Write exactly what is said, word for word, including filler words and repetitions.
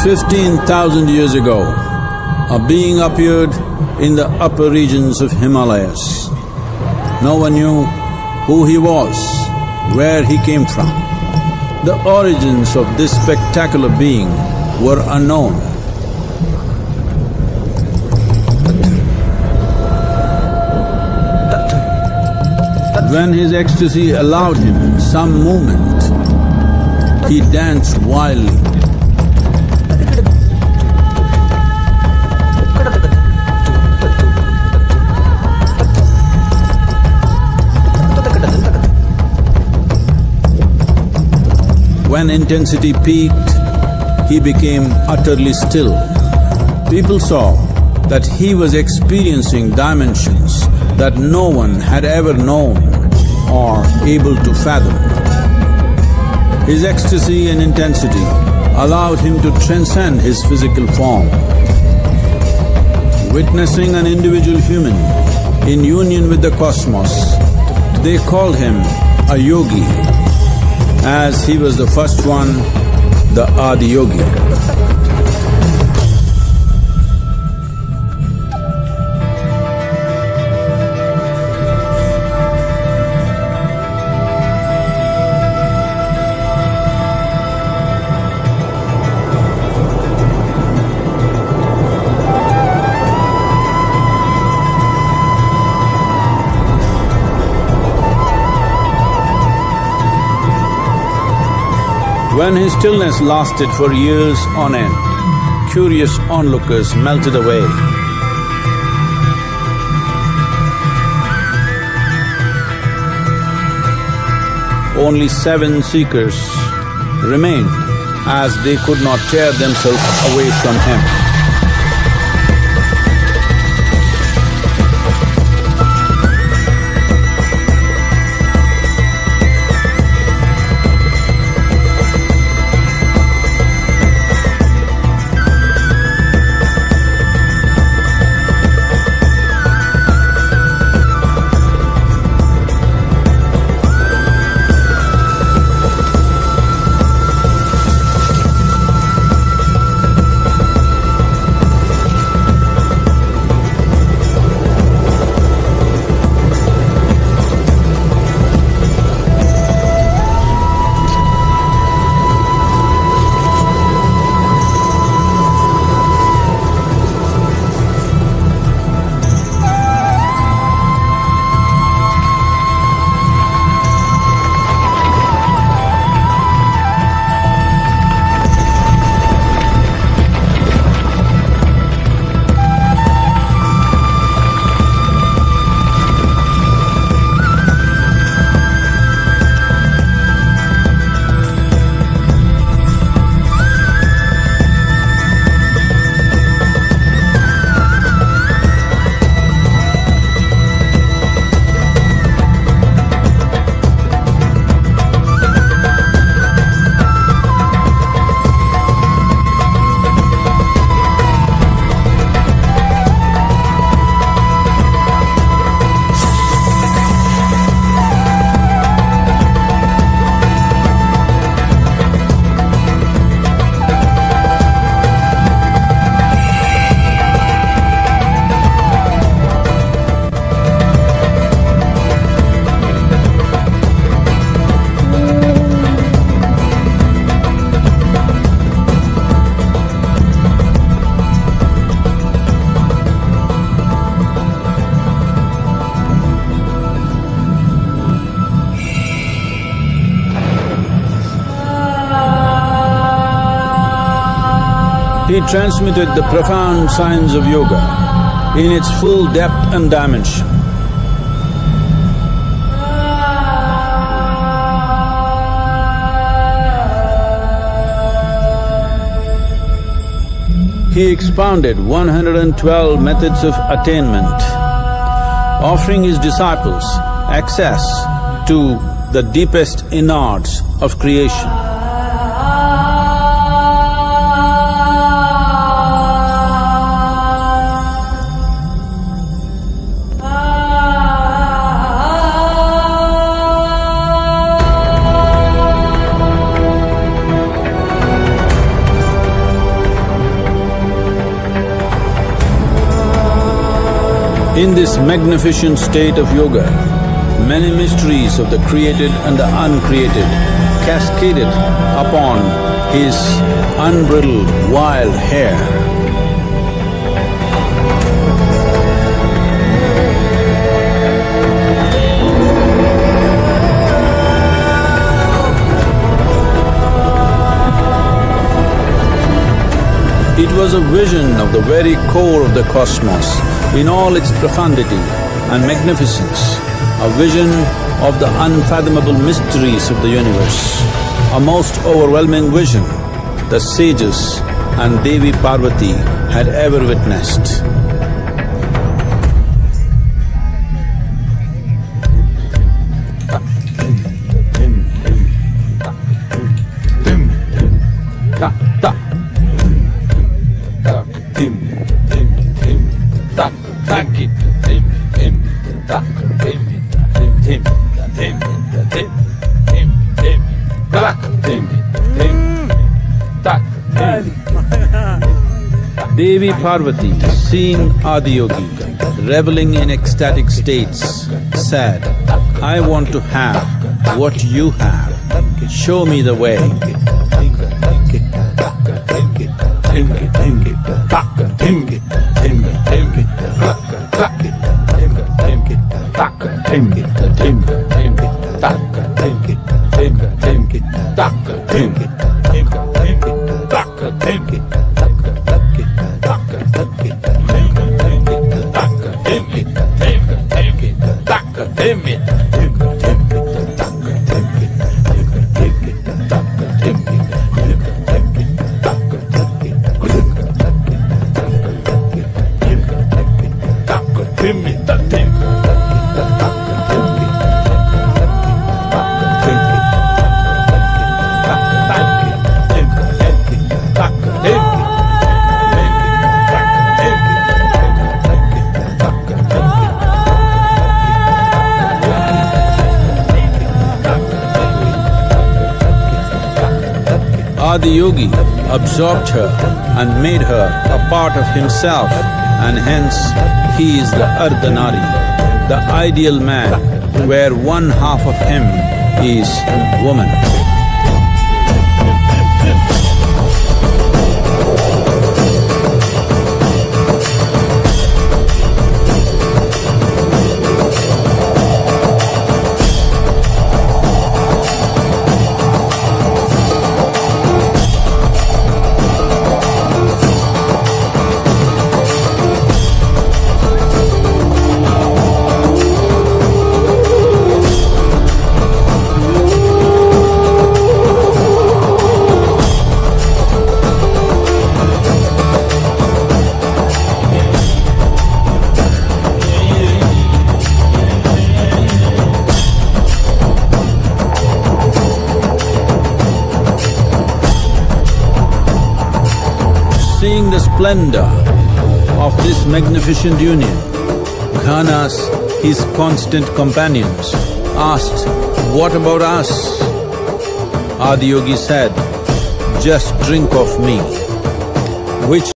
Fifteen thousand years ago, a being appeared in the upper regions of Himalayas. No one knew who he was, where he came from. The origins of this spectacular being were unknown. When his ecstasy allowed him some movement, he danced wildly. When intensity peaked, he became utterly still. People saw that he was experiencing dimensions that no one had ever known or able to fathom. His ecstasy and intensity allowed him to transcend his physical form. Witnessing an individual human in union with the cosmos, they called him a yogi, as he was the first one, the Adiyogi. When his stillness lasted for years on end, curious onlookers melted away. Only seven seekers remained, as they could not tear themselves away from him. He transmitted the profound science of yoga in its full depth and dimension. He expounded one hundred twelve methods of attainment, offering his disciples access to the deepest innards of creation. In this magnificent state of yoga, many mysteries of the created and the uncreated cascaded upon his unbridled wild hair. It was a vision of the very core of the cosmos in all its profundity and magnificence, a vision of the unfathomable mysteries of the universe, a most overwhelming vision the sages and Devi Parvati had ever witnessed. Devi Parvati, seeing Adiyogi reveling in ecstatic states, said, "I want to have what you have, show me the way." Adiyogi absorbed her and made her a part of himself, and hence he is the Ardhanari, the ideal man, where one half of him is woman. Seeing the splendor of this magnificent union, Ghanas, his constant companions, asked, "What about us?" Adiyogi said, "Just drink of me," which